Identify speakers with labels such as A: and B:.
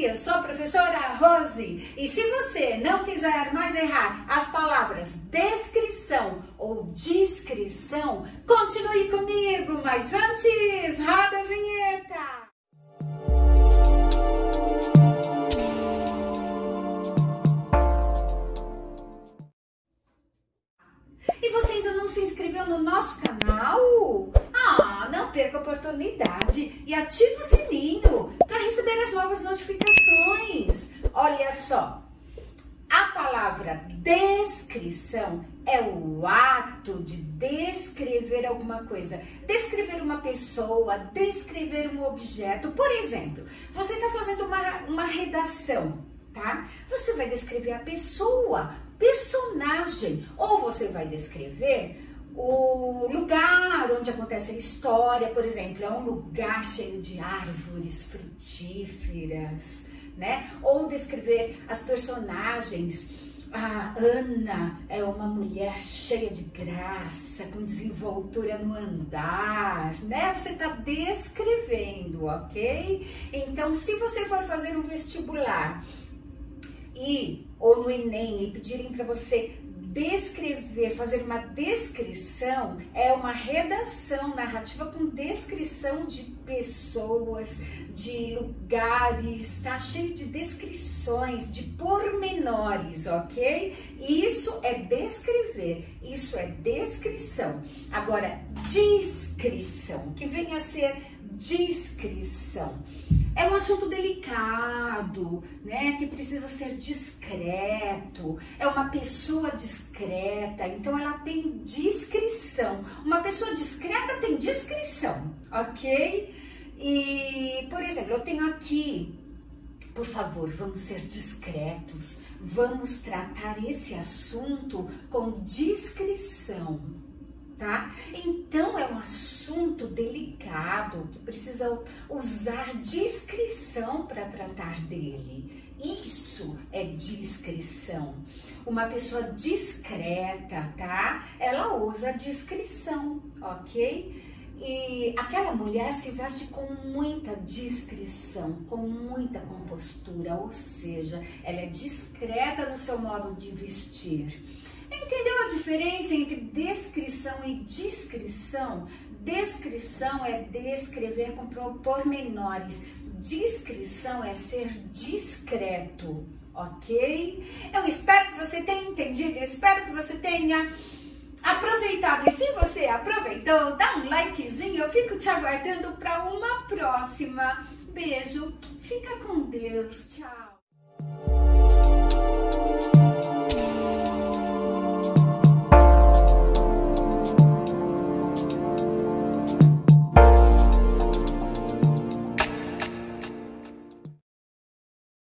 A: eu sou a professora Rose e se você não quiser mais errar as palavras descrição ou discrição, continue comigo, mas antes, roda a vinheta! E você ainda não se inscreveu no nosso canal? Não perca a oportunidade e ative o sininho para receber as novas notificações. Olha só, a palavra descrição é o ato de descrever alguma coisa, descrever uma pessoa, descrever um objeto. Por exemplo, você está fazendo uma redação, tá? Você vai descrever a pessoa, personagem, ou você vai descrever o lugar onde acontece a história. Por exemplo, é um lugar cheio de árvores frutíferas, né? Ou descrever as personagens. A Ana é uma mulher cheia de graça, com desenvoltura no andar, né? Você está descrevendo, ok? Então, se você for fazer um vestibular ou no Enem e pedirem para você descrever, fazer uma descrição, é uma redação narrativa com descrição de pessoas, de lugares, tá cheio de descrições, de pormenores, ok? Isso é descrever, isso é descrição. Agora, descrição, que vem a ser discrição. É um assunto delicado, né? Que precisa ser discreto. É uma pessoa discreta, então ela tem discrição. Uma pessoa discreta tem discrição, ok? E, por exemplo, eu tenho aqui, por favor, vamos ser discretos. Vamos tratar esse assunto com discrição. Tá? Então é um assunto delicado que precisa usar discrição para tratar dele. Isso é discrição. Uma pessoa discreta, tá? Ela usa discrição, ok? E aquela mulher se veste com muita discrição, com muita compostura, ou seja, ela é discreta no seu modo de vestir. Entendeu a diferença entre descrição e discrição? Descrição é descrever com pormenores. Discrição é ser discreto, ok? Eu espero que você tenha entendido, eu espero que você tenha aproveitado. E se você aproveitou, dá um likezinho, eu fico te aguardando para uma próxima. Beijo, fica com Deus, tchau!